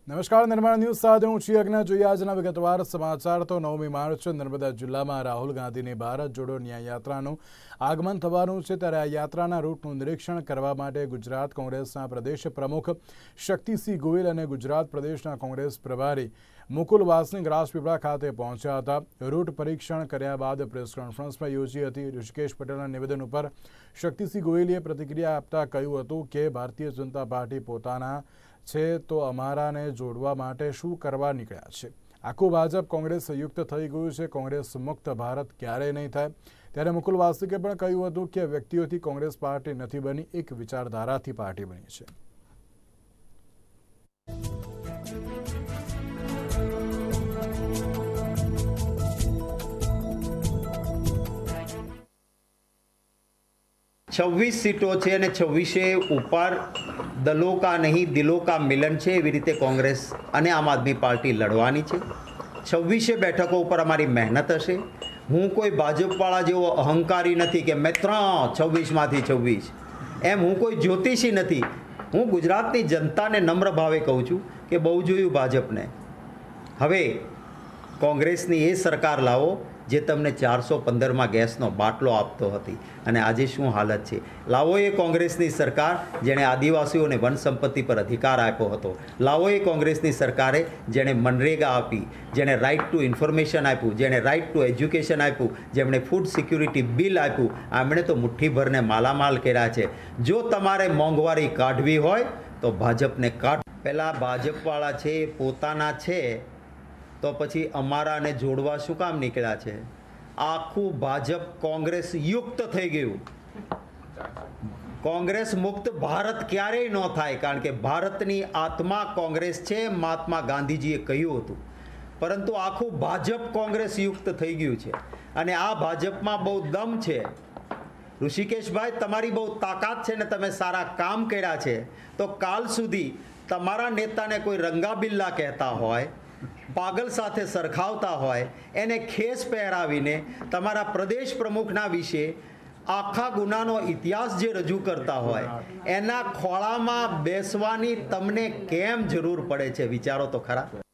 નમસ્કાર, નિર્માણ ન્યૂઝ સાથે હું છું યજ્ઞ। જોઈએ આજના વિગતવાર સમાચાર। તો 9મી માર્ચ નર્મદા જિલ્લામાં રાહુલ ગાંધીની ભારત જોડો ન્યાય યાત્રાનું આગમન થવાનું છે, ત્યારે આ યાત્રાના રૂટનું નિરીક્ષણ કરવા માટે ગુજરાત કોંગ્રેસના પ્રદેશ પ્રમુખ શક્તિસિંહ ગોહિલ અને ગુજરાત પ્રદેશના કોંગ્રેસ પ્રભારી મુકુલ વાસનિક રાજપીપળા ખાતે પહોંચ્યા હતા। રૂટ પરીક્ષણ કર્યા બાદ પ્રેસ કોન્ફરન્સમાં યોજી હતી। ઋષિકેશ પટેલના નિવેદન ઉપર શક્તિસિંહ ગોહિલે પ્રતિક્રિયા આપતા કહ્યું હતું કે ભારતીય જનતા પાર્ટી પોતાના છે તો અમારાને જોડવા માટે શું કરવા નીકળ્યા છે। આખું ભાજપ કોંગ્રેસ સંયુક્ત થઈ ગયું છે, કોંગ્રેસ મુક્ત ભારત ક્યારેય નહીં થાય। ત્યારે મુકુલ વાસનિકે પણ કહ્યું હતું કે વ્યક્તિઓથી કોંગ્રેસ પાર્ટી નથી બની, એક વિચારધારાથી પાર્ટી બની છે। छब्बीस सीटों છે અને 26 ઉપર દલો કા નહીં દિલો કા મિલન છે, એવી રીતે કોંગ્રેસ અને આમ આદમી પાર્ટી લડવાની છે। 26 બેઠકો ઉપર અમારી મહેનત હશે। હું કોઈ ભાજપવાળા જેવો અહંકારી નથી કે મેં 26માંથી 26 એમ, હું કોઈ જ્યોતિષી નથી। હું ગુજરાતની જનતાને નમ્ર ભાવે કહું છું કે બહુ જોયું ભાજપને, હવે કોંગ્રેસની એ સરકાર લાવો જે તમને 415માં ગેસનો બાટલો આપતો હતી અને આજે શું હાલત છે। લાવો એ કોંગ્રેસની સરકાર જેણે આદિવાસીઓને વન સંપત્તિ પર અધિકાર આપ્યો હતો। લાવો એ કોંગ્રેસની સરકારે જેણે મનરેગા આપી, જેણે રાઇટ ટુ ઇન્ફોર્મેશન આપ્યું, જેણે રાઇટ ટુ એજ્યુકેશન આપ્યું, જેમણે ફૂડ સિક્યુરિટી બિલ આપ્યું, આમણે તો મુઠ્ઠીભરને માલામાલ કર્યા છે। જો તમારે મોંઘવારી કાઢવી હોય તો ભાજપને કાઢ। પહેલાં ભાજપવાળા છે એ પોતાના છે તો પછી અમારાને જોડવા શું કામ નીકળ્યા છે? આખું ભાજપ કોંગ્રેસ યુક્ત થઈ ગયું। કોંગ્રેસ મુક્ત ભારત ક્યારેય ન થાય, કારણ કે ભારતની આત્મા કોંગ્રેસ છે, મહાત્મા ગાંધીજીએ કહ્યું હતું। પરંતુ આખું ભાજપ કોંગ્રેસ યુક્ત થઈ ગયું છે અને આ ભાજપમાં બહુ દમ છે। ઋષિકેશભાઈ, તમારી બહુ તાકાત છે ને તમે સારા કામ કર્યા છે, તો કાલ સુધી તમારા નેતાને કોઈ રંગાબિલ્લા કહેતા હોય, પાગલ સાથે સરખાવતા હોય, એને ખેસ પહેરાવીને તમારા પ્રદેશ પ્રમુખના વિશે આખા ગુનાનો ઇતિહાસ જે રજૂ કરતા હોય, એના ખોળામાં બેસવાની તમને કેમ જરૂર પડે છે? વિચારો તો ખરા।